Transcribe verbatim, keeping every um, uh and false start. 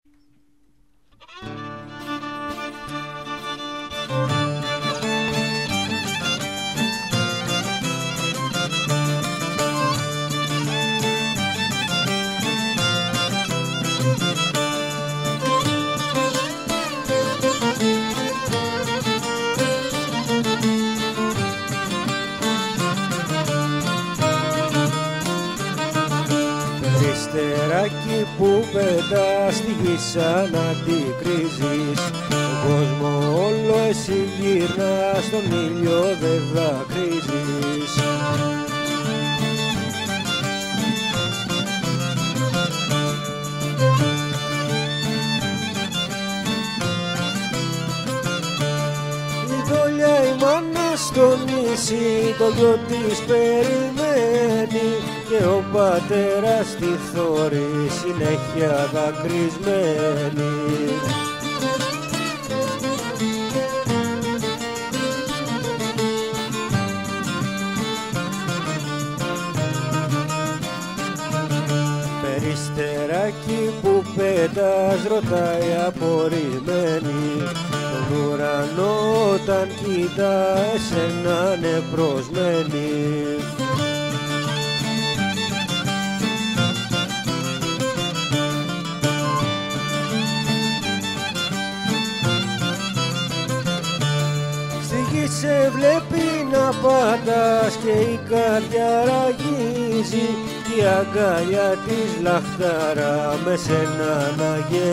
Περιστεράκι που πετάς στη γη σαν αντικρίζεις, τον κόσμο όλο εσύ γυρνάς, στον ήλιο δεν δακρύζεις. Η δόλια η μάνα στο νησί, το γιο της περιμένει και ο πατέρας τη θωρεί συνέχεια δακρυσμένη. Περιστεράκι που πετάς, ρωτάει απορριμμένη, τον ουρανό όταν κοιτά εσένα νεπροσμένη. Σε βλέπει να πατάς και η καρδιά ραγίζει, η αγκαλιά της λαχταρά με σένα να γελάει.